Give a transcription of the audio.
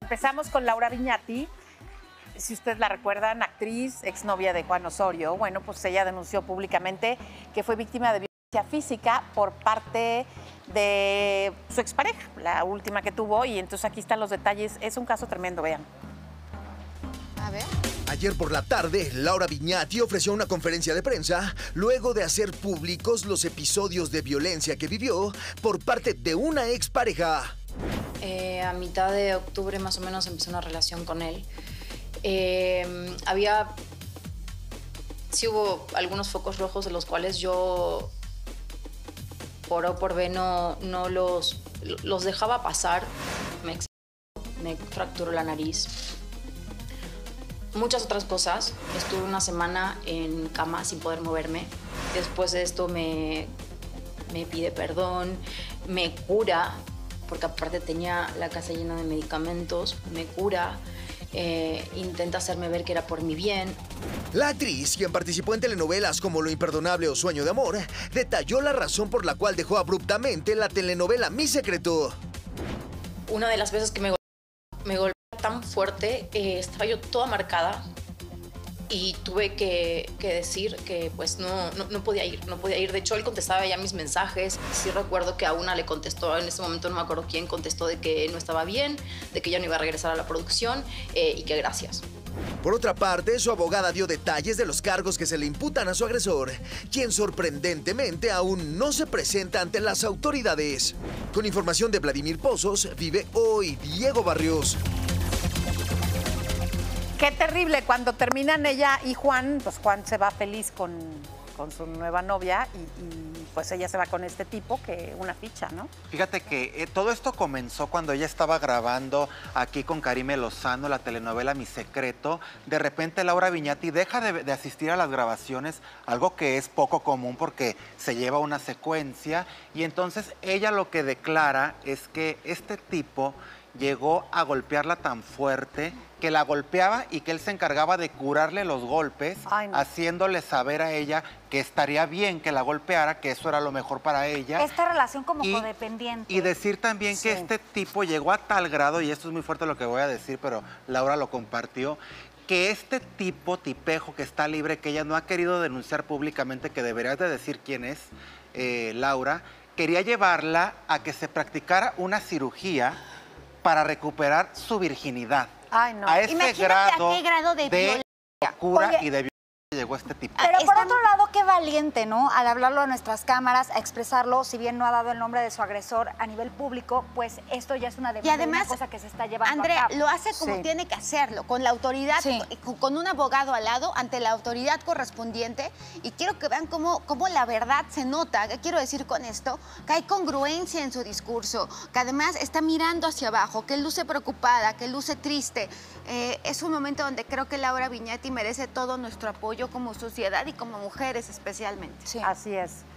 Empezamos con Laura Viñati. Si ustedes la recuerdan, actriz, exnovia de Juan Osorio. Bueno, pues ella denunció públicamente que fue víctima de violencia física por parte de su expareja, la última que tuvo. Y entonces aquí están los detalles. Es un caso tremendo, vean. A ver. Ayer por la tarde, Laura Viñati ofreció una conferencia de prensa luego de hacer públicos los episodios de violencia que vivió por parte de una expareja. A mitad de octubre más o menos empecé una relación con él. Sí hubo algunos focos rojos de los cuales yo, por O por B, no los dejaba pasar. Me fracturó la nariz. Muchas otras cosas. Estuve una semana en cama sin poder moverme. Después de esto me pide perdón, me cura, porque aparte tenía la casa llena de medicamentos, me cura, intenta hacerme ver que era por mi bien. La actriz, quien participó en telenovelas como Lo Imperdonable o Sueño de Amor, detalló la razón por la cual dejó abruptamente la telenovela Mi Secreto. Una de las veces que me golpeó tan fuerte, estaba yo toda marcada y tuve que decir que pues no podía ir. De hecho, él contestaba ya mis mensajes. Sí recuerdo que a una le contestó, en ese momento no me acuerdo quién, contestó de que no estaba bien, de que ya no iba a regresar a la producción y que gracias. Por otra parte, su abogada dio detalles de los cargos que se le imputan a su agresor, quien sorprendentemente aún no se presenta ante las autoridades. Con información de Vladimir Pozos, Vive Hoy Diego Barrios. Qué terrible, cuando terminan ella y Juan, pues Juan se va feliz con su nueva novia y pues ella se va con este tipo, que una ficha, ¿no? Fíjate que todo esto comenzó cuando ella estaba grabando aquí con Karime Lozano la telenovela Mi Secreto. De repente Laura Viñati deja de asistir a las grabaciones, algo que es poco común porque se lleva una secuencia, y entonces ella lo que declara es que este tipo llegó a golpearla tan fuerte que la golpeaba y que él se encargaba de curarle los golpes, haciéndole saber a ella que estaría bien que la golpeara, que eso era lo mejor para ella. Esta relación como codependiente. Y decir también que este tipo llegó a tal grado, y esto es muy fuerte lo que voy a decir, pero Laura lo compartió, que este tipejo que está libre, que ella no ha querido denunciar públicamente, que deberías de decir quién es, Laura, quería llevarla a que se practicara una cirugía para recuperar su virginidad. Ay, no. A ese grado, a qué grado de locura Oye, y de violencia llegó este tipo. Pero por otro lado, qué valiente, ¿no? Al hablarlo a nuestras cámaras, a expresarlo, si bien no ha dado el nombre de su agresor a nivel público, pues esto ya es una demanda, y además, una cosa que se está llevando Andrea, a cabo. lo hace como tiene que hacerlo, con la autoridad, con un abogado al lado, ante la autoridad correspondiente. Y quiero que vean cómo la verdad se nota. ¿Qué quiero decir con esto? Que hay congruencia en su discurso, que además está mirando hacia abajo, que luce preocupada, que luce triste. Es un momento donde creo que Laura Viñati merece todo nuestro apoyo como sociedad y como mujeres especialmente. Así es.